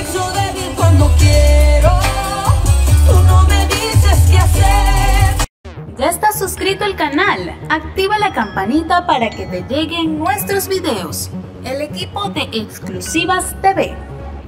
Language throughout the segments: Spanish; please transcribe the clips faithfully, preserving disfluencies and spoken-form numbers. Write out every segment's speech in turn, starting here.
hizo débil cuando quiero. Tú no me dices qué hacer. ¿Ya estás suscrito al canal? Activa la campanita para que te lleguen nuestros videos. El equipo de Exclusivas T V.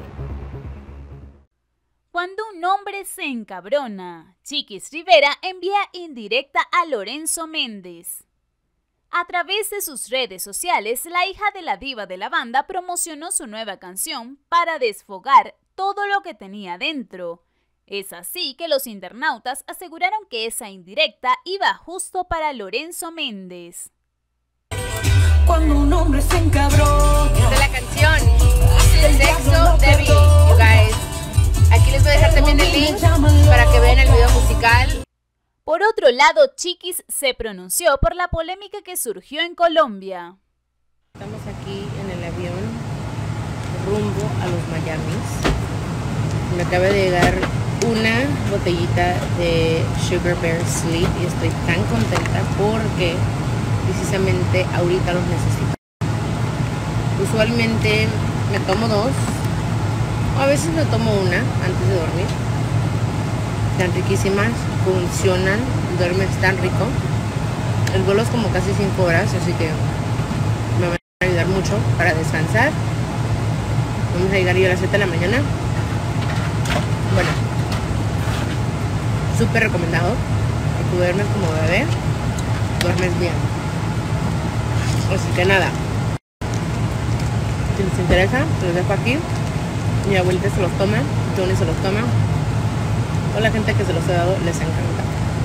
Cuando un hombre se encabrona, Chiquis Rivera envía indirecta a Lorenzo Méndez. A través de sus redes sociales, la hija de la diva de la banda promocionó su nueva canción para desfogar todo lo que tenía dentro. Es así que los internautas aseguraron que esa indirecta iba justo para Lorenzo Méndez. Cuando un hombre se encabrona. De la canción del sexo débil, you guys. Aquí les voy a dejar también el link para que vean el video musical. Por otro lado, Chiquis se pronunció por la polémica que surgió en Colombia. Estamos aquí en el avión rumbo a los Miamis. Me acaba de llegar una botellita de Sugar Bear Sleep y estoy tan contenta porque precisamente ahorita los necesito. Usualmente me tomo dos, o a veces me tomo una antes de dormir. Están riquísimas, funcionan, duermes tan rico. El vuelo es como casi cinco horas, así que me van a ayudar mucho para descansar. Vamos a llegar yo a las siete de la mañana. Bueno, súper recomendado. Si tú duermes como bebé, duermes bien. Así que nada, si les interesa, los dejo aquí. Mi abuelita se los toma, Johnny se los toma. Toda la gente que se los he dado les encanta.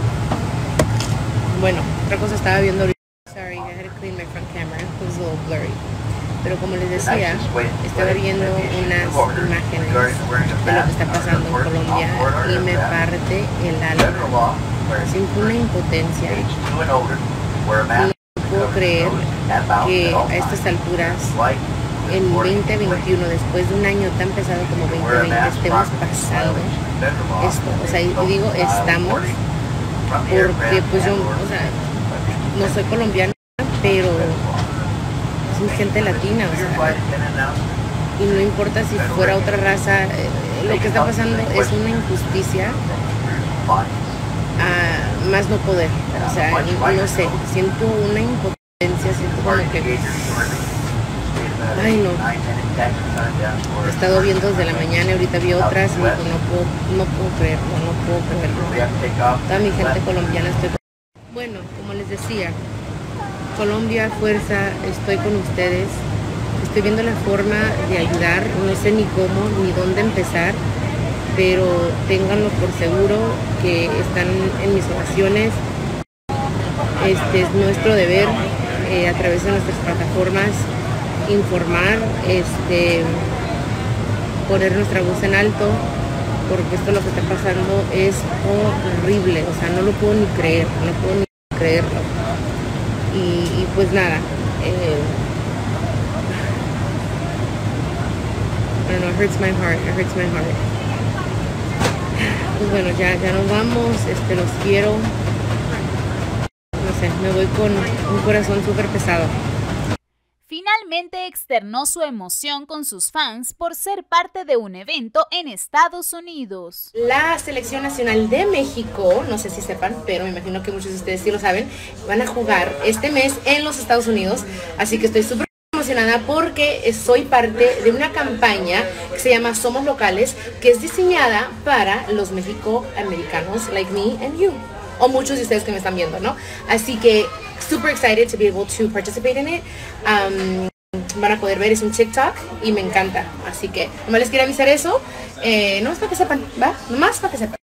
Bueno, otra cosa estaba viendo ahorita. Sorry, I had to clean my front camera. It was a little blurry. Pero como les decía, estaba viendo unas imágenes de lo que está pasando en Colombia y me parte el alma. Siento una impotencia. No puedo creer que a estas alturas, en veinte veintiuno, después de un año tan pesado como veinte veinte, estemos pasando esto. O sea, y digo estamos porque pues yo, o sea, no soy colombiana, pero soy gente latina, o sea, y no importa si fuera otra raza, eh, lo que está pasando es una injusticia a más no poder. O sea, no sé, siento una impotencia, siento como que, ay no, he estado viendo desde la mañana y ahorita vi otras y digo, no puedo, no puedo creerlo, no puedo creerlo. Toda mi gente colombiana estoy con... Bueno, como les decía, Colombia, fuerza, estoy con ustedes. Estoy viendo la forma de ayudar, no sé ni cómo ni dónde empezar, pero ténganlo por seguro que están en mis oraciones. Este es nuestro deber, eh, a través de nuestras plataformas, informar, este, poner nuestra voz en alto, porque esto lo que está pasando es horrible, o sea, no lo puedo ni creer, no puedo ni creerlo. Y, y pues nada, eh, I don't know, it hurts my heart, it hurts my heart. Pues bueno, ya, ya nos vamos, este, los quiero. No sé, me voy con un corazón súper pesado. Finalmente externó su emoción con sus fans por ser parte de un evento en Estados Unidos. La Selección Nacional de México, no sé si sepan, pero me imagino que muchos de ustedes sí lo saben, van a jugar este mes en los Estados Unidos, así que estoy súper emocionada porque soy parte de una campaña que se llama Somos Locales, que es diseñada para los mexicoamericanos like me and you, o muchos de ustedes que me están viendo, ¿no? Así que super excited to be able to participate in it. Um, van a poder ver, es un TikTok y me encanta, así que nomás les quiero avisar eso, eh, no es para que sepan, ¿va? Nomás para que sepan.